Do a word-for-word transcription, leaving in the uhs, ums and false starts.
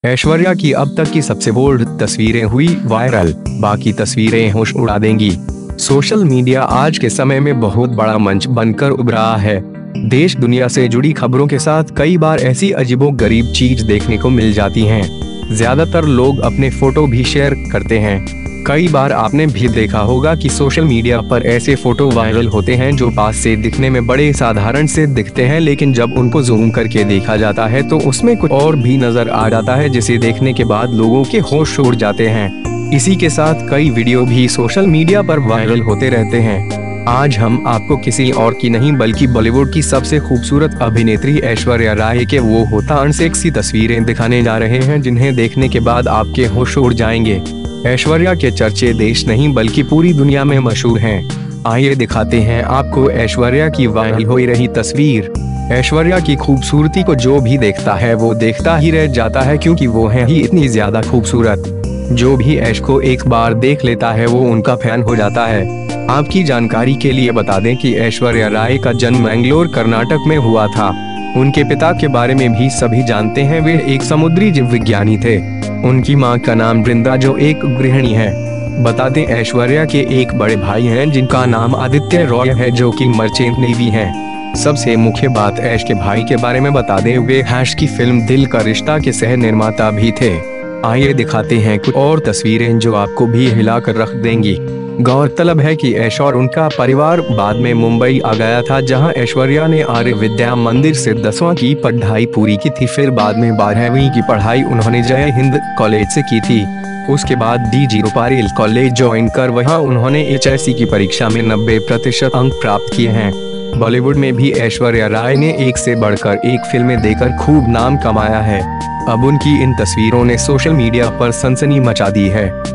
ऐश्वर्या की अब तक की सबसे बोल्ड तस्वीरें हुई वायरल, बाकी तस्वीरें होश उड़ा देंगी। सोशल मीडिया आज के समय में बहुत बड़ा मंच बनकर उभर रहा है। देश दुनिया से जुड़ी खबरों के साथ कई बार ऐसी अजीबोगरीब चीज देखने को मिल जाती हैं। ज्यादातर लोग अपने फोटो भी शेयर करते हैं। कई बार आपने भी देखा होगा कि सोशल मीडिया पर ऐसे फोटो वायरल होते हैं जो पास से दिखने में बड़े साधारण से दिखते हैं, लेकिन जब उनको जूम करके देखा जाता है तो उसमें कुछ और भी नजर आ जाता है, जिसे देखने के बाद लोगों के होश उड़ जाते हैं। इसी के साथ कई वीडियो भी सोशल मीडिया पर वायरल होते रहते हैं। आज हम आपको किसी और की नहीं बल्कि बॉलीवुड की सबसे खूबसूरत अभिनेत्री ऐश्वर्या राय के वो होता अनसेक्सी तस्वीरें दिखाने जा रहे हैं, जिन्हें देखने के बाद आपके होश उड़ जाएंगे। ऐश्वर्या के चर्चे देश नहीं बल्कि पूरी दुनिया में मशहूर हैं। आइए दिखाते हैं आपको ऐश्वर्या की वायरल हो रही तस्वीर। ऐश्वर्या की खूबसूरती को जो भी देखता है वो देखता ही रह जाता है, क्योंकि वो है ही इतनी ज्यादा खूबसूरत। जो भी ऐश को एक बार देख लेता है वो उनका फैन हो जाता है। आपकी जानकारी के लिए बता दें कि ऐश्वर्या राय का जन्म मैंगलोर कर्नाटक में हुआ था। उनके पिता के बारे में भी सभी जानते हैं, वे एक समुद्री जीव विज्ञानी थे। उनकी मां का नाम बृंदा जो एक गृहिणी है। बता दें ऐश्वर्या के एक बड़े भाई हैं जिनका नाम आदित्य रॉय है, जो कि मर्चेंट नेवी हैं। सबसे मुख्य बात ऐश के भाई के बारे में बता दें, वे ऐश की फिल्म दिल का रिश्ता के सह निर्माता भी थे। आइए दिखाते हैं कुछ और तस्वीरें जो आपको भी हिला कर रख देंगी। गौरतलब है कि ऐश और उनका परिवार बाद में मुंबई आ गया था, जहां ऐश्वर्या ने आर्य विद्या मंदिर से दसवां की पढ़ाई पूरी की थी। फिर बाद में बारहवीं की पढ़ाई उन्होंने जय हिंद कॉलेज से की थी। उसके बाद D G Ruparel college join कर वहां उन्होंने एच एस सी की परीक्षा में नब्बे प्रतिशत अंक प्राप्त किए हैं। बॉलीवुड में भी ऐश्वर्या राय ने एक से बढ़कर एक फिल्में देकर खूब नाम कमाया है। अब उनकी इन तस्वीरों ने सोशल मीडिया पर सनसनी मचा दी है।